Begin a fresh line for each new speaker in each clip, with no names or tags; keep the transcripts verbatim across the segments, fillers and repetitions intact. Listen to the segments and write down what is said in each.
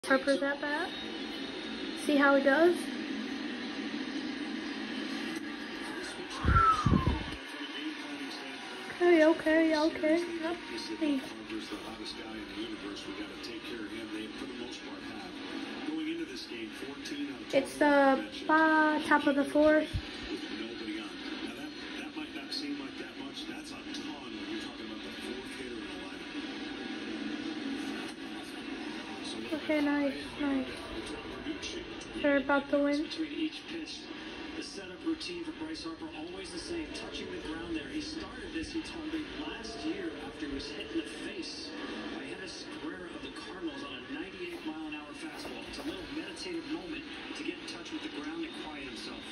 Harper's at bat. See how he does. Okay, okay, okay. Yep. Hey. It's the uh, top of the fourth. Okay, nice, nice. They're about to win.
The setup routine for Bryce Harper always the same, touching the ground there. He started this, he told me, last year after he was hit in the face by Hennis Cabrera of the Cardinals on a ninety-eight mile an hour fastball. It's a little meditative moment to get in touch with the ground and quiet himself.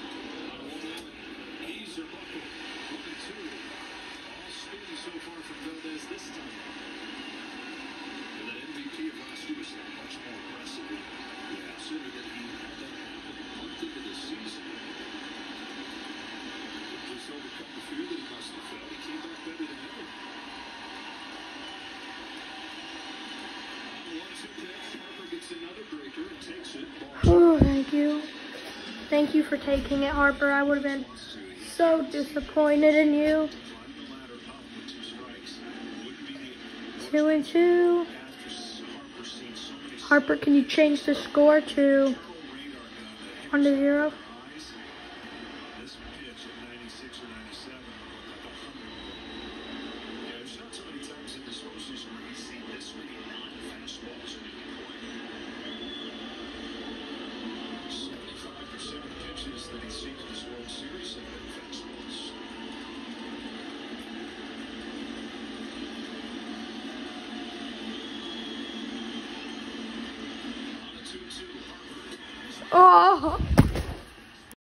He's a bucket. One and two. All spin so far from Valdez this time. And that M V P of last year was much more aggressive. Yeah, consider that he had that happen a month into the season. Just overcome the fear that he must have felt. He came back better than ever. On one two pitch, Harper gets another breaker and takes it.
Oh, thank you. Thank you for taking it, Harper. I would have been so disappointed in you. Two and two. Harper, can you change the score to one to zero? Oh.